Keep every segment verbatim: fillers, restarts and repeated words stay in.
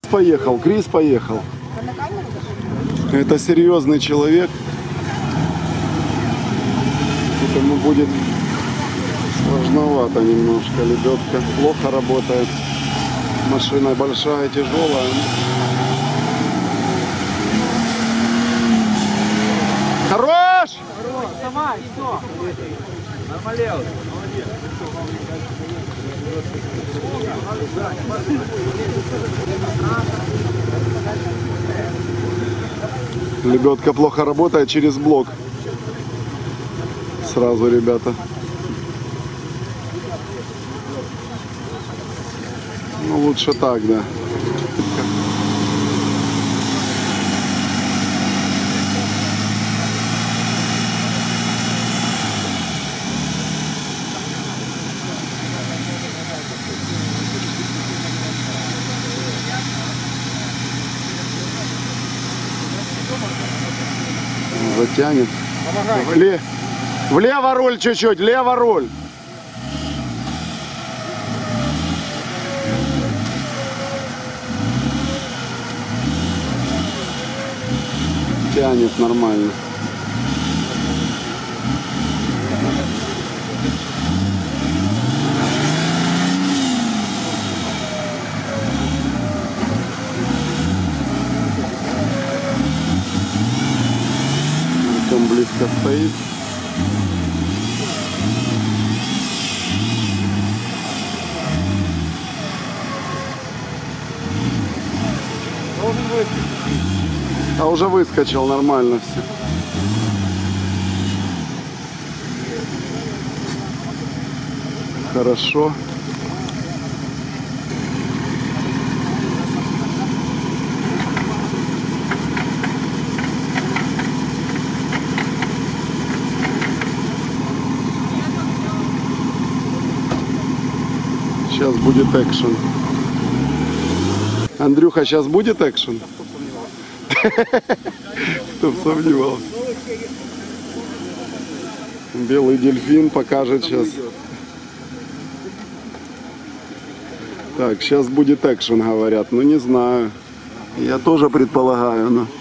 поехал, Крис поехал. Это серьезный человек. Ему будет сложновато немножко. Лебедка плохо работает. Машина большая, тяжелая. Хорош! Хорош, давай, все. Нормалел. Лебедка плохо работает через блок. Сразу, ребята. Ну, лучше так, да. Затянет. Вле... Влево руль чуть-чуть, лево руль. Тянет нормально. Артем близко стоит. А уже выскочил, нормально все. Хорошо. Сейчас будет экшен. Андрюха, сейчас будет экшен? Кто бы сомневался. Белый дельфин покажет сейчас. Так, сейчас будет экшен, говорят. Ну, не знаю. Я тоже предполагаю, но...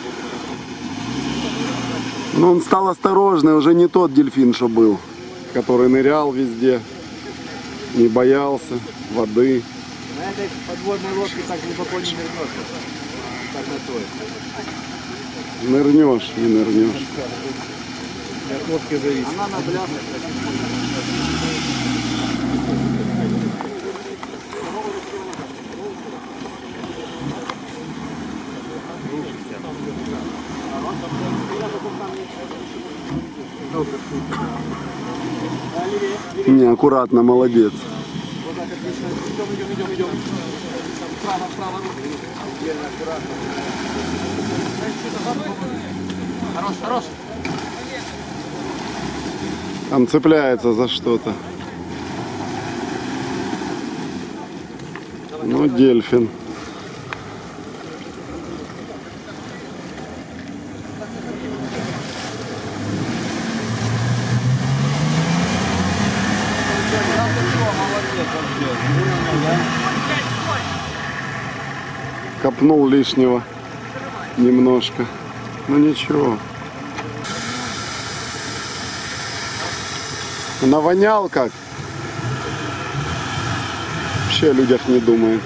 Но он стал осторожный, уже не тот дельфин, что был. Который нырял везде. Не боялся воды. На этой подводной лодке так глубоко не нырнешь. Так на той. Нырнешь, не нырнешь. От лодки зависит. Она на бляхах. Не, аккуратно, молодец. Вот так отлично. Идем, идем, идем, идем. Справа, справа. Аккуратно. Хорош, хорош. Там цепляется за что-то. Ну, дельфин. Копнул лишнего немножко. Ну ничего. Навонял как? Вообще о людях не думает.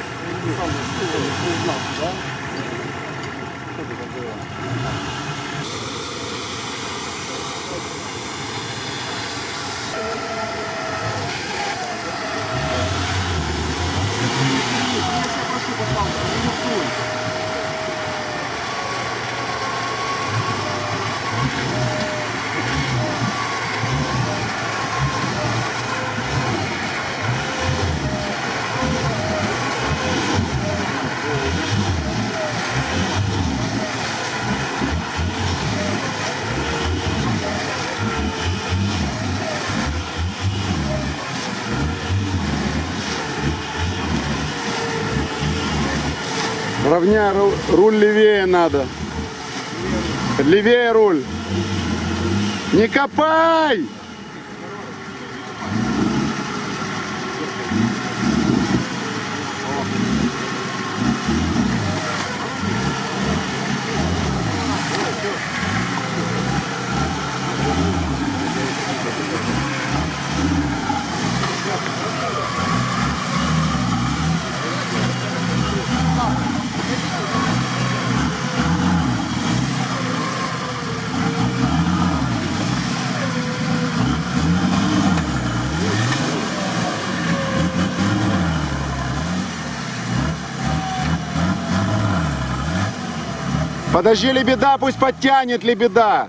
Равняй руль, левее надо. Левее руль. Не копай! Подожди, лебеда, пусть подтянет лебеда.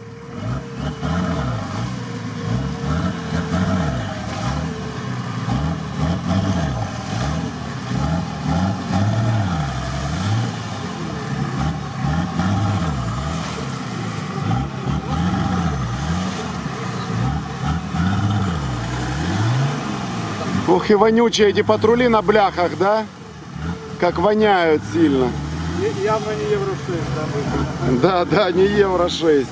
Ох и вонючие эти патрули на бляхах, да? Как воняют сильно. Явно не евро шесть, Да, да, да, не евро шесть.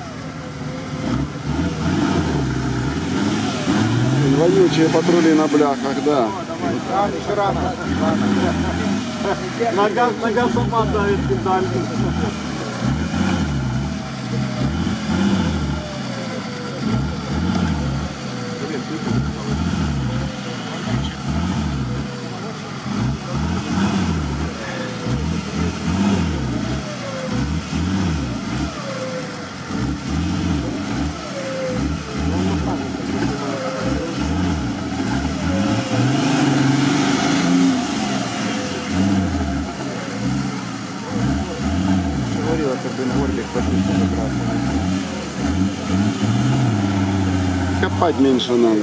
Вонючие патрули на бляхах, да. А, еще рано. Нога, нога сама давит педаль. Копать меньше надо.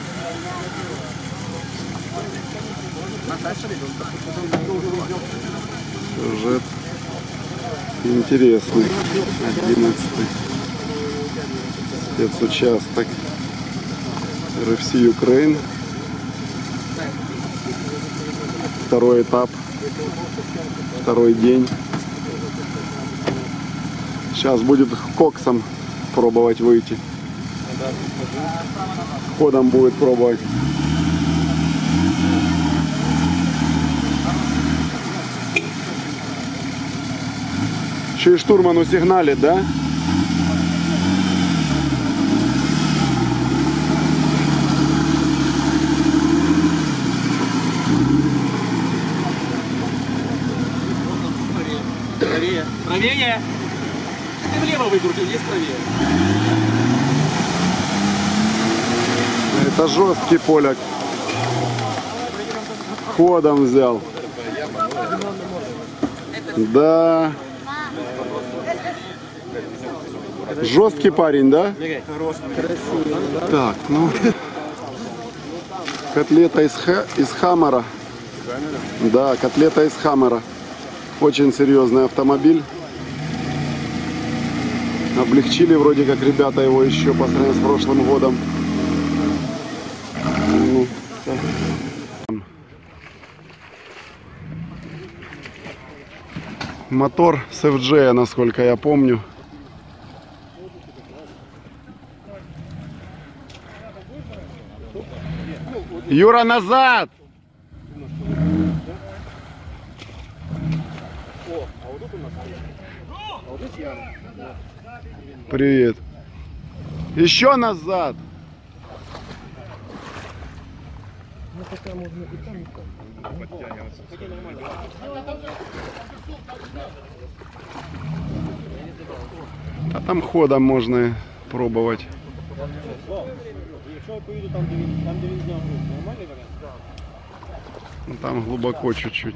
Сюжет интересный. Одиннадцатый спецучасток эр эф си Украин. Второй этап. Второй день. Сейчас будет коксом пробовать выйти. Ходом будет пробовать. Еще и штурману сигналит, да? Правее. Правее. Ты влево выкрутил, есть правее. Это жесткий поляк. Ходом взял. Да. Жесткий парень, да? Так, ну. Котлета из, ха из Хаммера. Да, котлета из Хаммера. Очень серьезный автомобиль. Облегчили вроде как ребята его еще по сравнению с прошлым годом. Ну, мотор с эф джей, насколько я помню. Юра, назад! Привет. Еще назад. А там ходом можно пробовать. Ну, там глубоко чуть-чуть.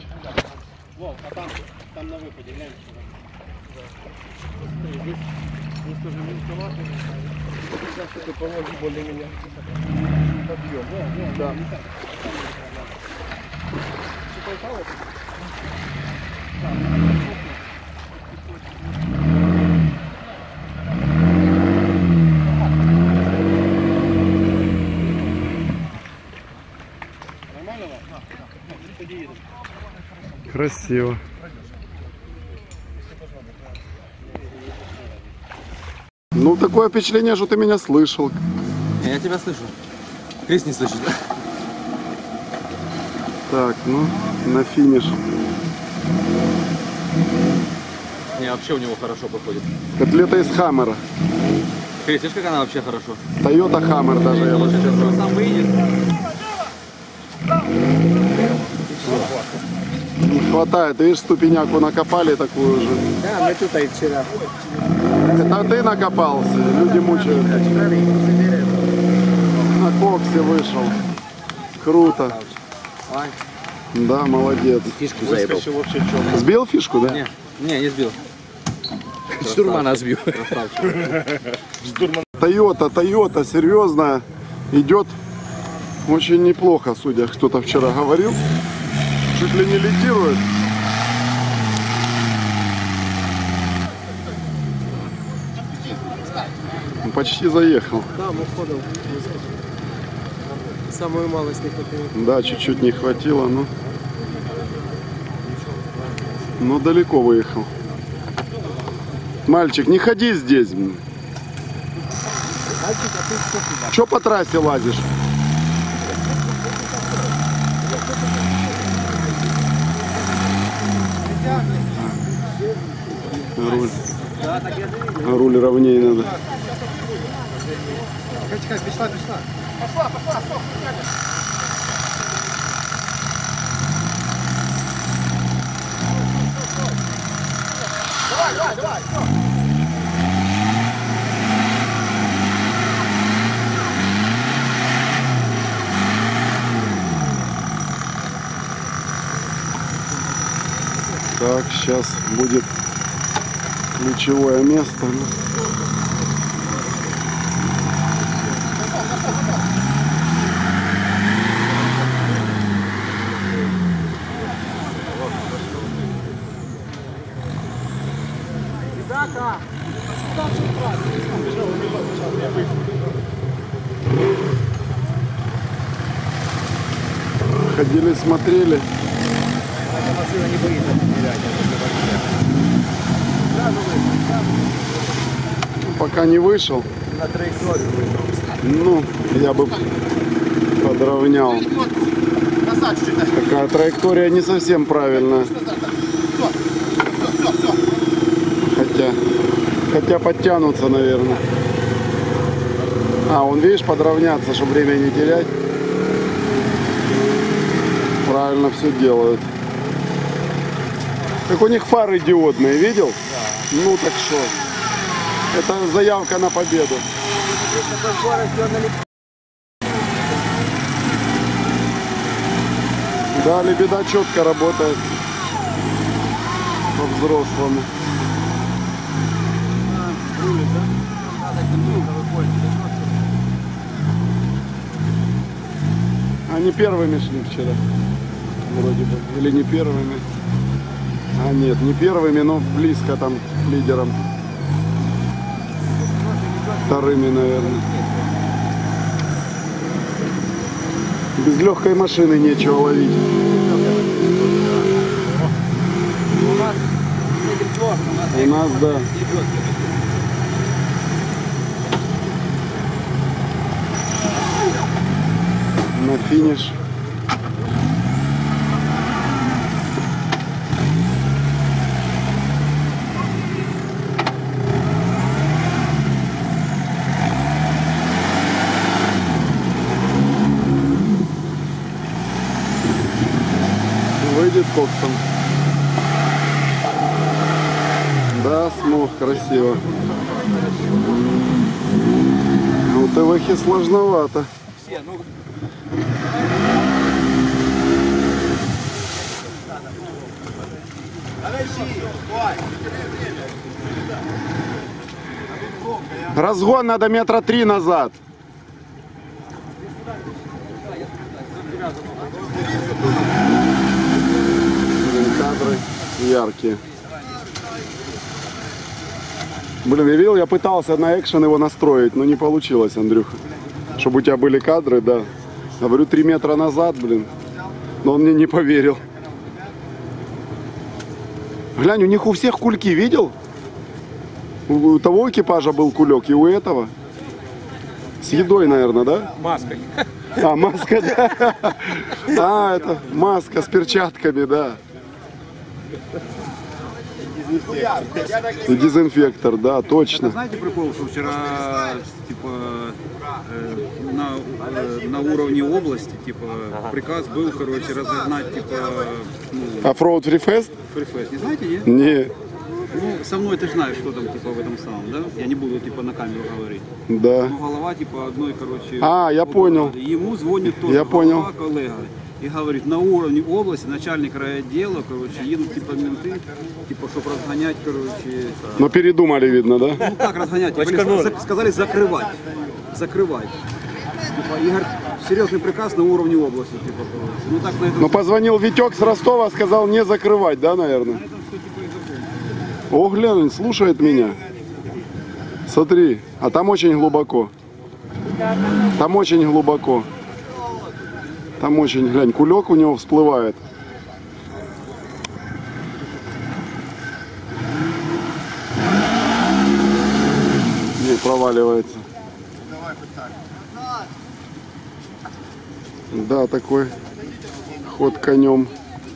Ты помоги более-менее. Подъем. Да. Красиво. Ну, такое впечатление, что ты меня слышал. Я тебя слышу. Крис не слышит. Так, ну, на финиш. Не, вообще у него хорошо проходит. Котлета из Хаммера. Крис, видишь, как она вообще хорошо? Тойота Хаммер даже, я бы Сейчас сказал. он сам выйдет. Не хватает. Видишь, ступеняку накопали такую же. Да, мы тут и вчера. Это ты накопался, люди мучаются. На коксе вышел. Круто. Да, молодец. Фишку заебал. Сбил фишку, да? Не, не, не сбил. Штурмана сбил. Тойота, Тойота, серьезно, идет очень неплохо, судя, кто-то вчера говорил. Чуть ли не лидирует. Он почти заехал. Да, мы ходом выскочили. Самую малость не хватило. Да, чуть-чуть не хватило, но... Но далеко выехал. Мальчик, не ходи здесь. Че по трассе лазишь? Руль. Руль ровнее надо. Чекай, пришла, пришла. Так, сейчас будет ключевое место. Ребята! Ходили, смотрели. Машина не боится стрелять. Пока не вышел. На траекторию вышел. Ну, я бы подровнял. Такая траектория не совсем правильная. Хотя, хотя подтянутся, наверное. А, он, видишь, подровняться, чтобы время не терять. Правильно все делают. Как у них фары диодные, видел? Да. Ну так что? Это заявка на победу. Да, лебеда четко работает по-взрослому. Они первыми шли вчера. Вроде бы. Или не первыми. А нет, не первыми, но близко там к лидерам. Вторыми, наверное. Без легкой машины нечего ловить. У нас, да. На финиш. Выйдет Коксон. Да, смог, красиво. У ТВХ сложновато. Разгон надо метра три назад. Кадры яркие. Блин, я видел, я пытался на экшен его настроить, но не получилось, Андрюха. Чтобы у тебя были кадры, да. Говорю, три метра назад, блин. Но он мне не поверил. Глянь, у них у всех кульки, видел? У того экипажа был кулек, и у этого. С едой, наверное, да? Маской. А, маска, да. А, это маска с перчатками, да. И дезинфектор, да, точно. Знаете прикол, что вчера типа э, на, э, на уровне области типа приказ был, короче, разогнать типа ну, Оффроуд фрифест? фрифест. Не знаете, нет? Не. Ну, со мной ты знаешь, что там типа в этом самом, да? Я не буду типа на камеру говорить. Да. Ну, голова типа одной, короче. А, я вот, понял. Ему звонит тоже Я голова понял. коллега. и говорит, на уровне области начальник райотдела, короче, едут типа менты, типа, чтобы разгонять, короче, Но передумали, видно, да? ну как разгонять, типа, или за- сказали закрывать, закрывать. Типа, и говорит, серьезный приказ на уровне области, типа, короче. Ну так на этом Но позвонил Витек с Ростова, сказал не закрывать, да, наверное? О, глянь, слушает меня. Смотри, а там очень глубоко. Там очень глубоко. Там очень, глянь, кулек у него всплывает. Не, проваливается. Да, такой ход конем.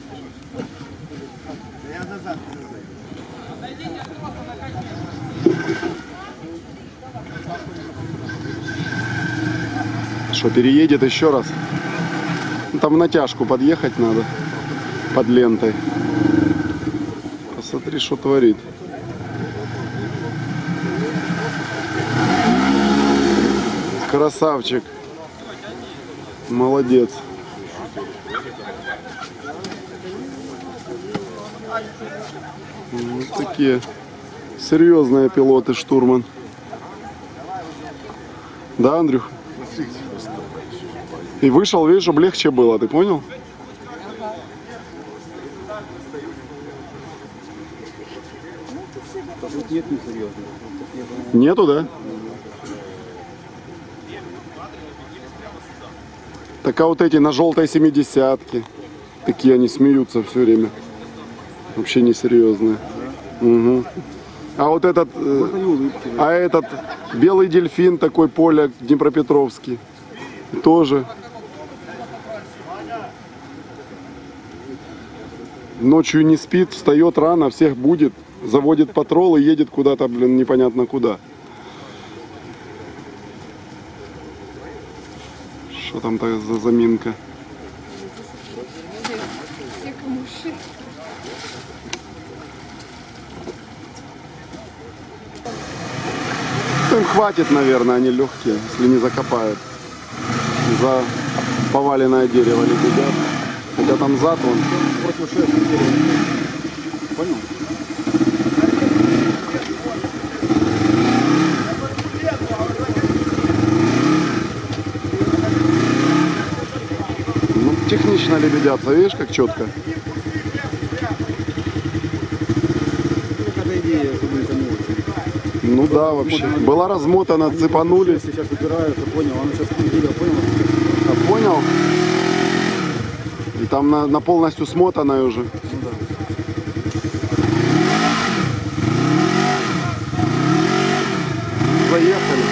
Что, переедет еще раз? Ну, там в натяжку подъехать надо. Под лентой. Посмотри, что творит. Красавчик. Молодец. Вот такие серьезные пилоты, штурман. Да, Андрюх? И вышел, видишь, чтобы легче было, ты понял? нет несерьезно. Нету, да? Так а вот эти на желтой семидесятке, такие они смеются все время. Вообще несерьезные. Угу. А вот этот, э, а этот белый дельфин такой, поляк Днепропетровский, тоже. Ночью не спит, встает рано, всех будет, заводит патрол и едет куда-то, блин, непонятно куда. Что там так за заминка? Все камуши. Им хватит, наверное, они легкие, если не закопают. За поваленное дерево лебедят. Хотя там зад вон. Против шефа дерева. Понял? Ну, технично лебедятся, видишь, как четко. Какая идея, чтобы это не очень. Ну да, вообще. Была размотана, цепанулись. Сейчас упираются, понял, он сейчас дерево, понял? А, понял? И там на, на полностью смотанной уже. Заехали.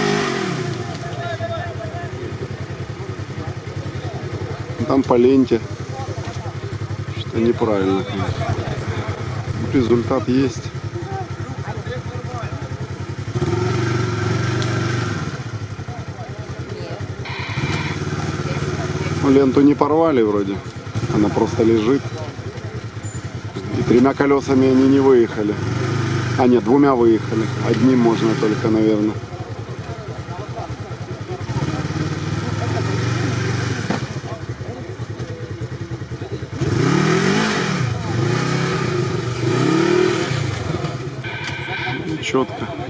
Там по ленте. Что неправильно. Результат есть. Ну, ленту не порвали вроде. Она просто лежит. И тремя колесами они не выехали. А нет, двумя выехали. Одним можно только, наверное. Четко.